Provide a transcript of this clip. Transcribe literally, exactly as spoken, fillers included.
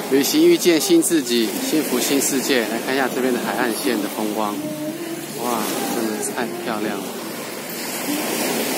旅行遇见新自己，幸福新世界。来看一下这边的海岸线的风光，哇，真的是太漂亮了。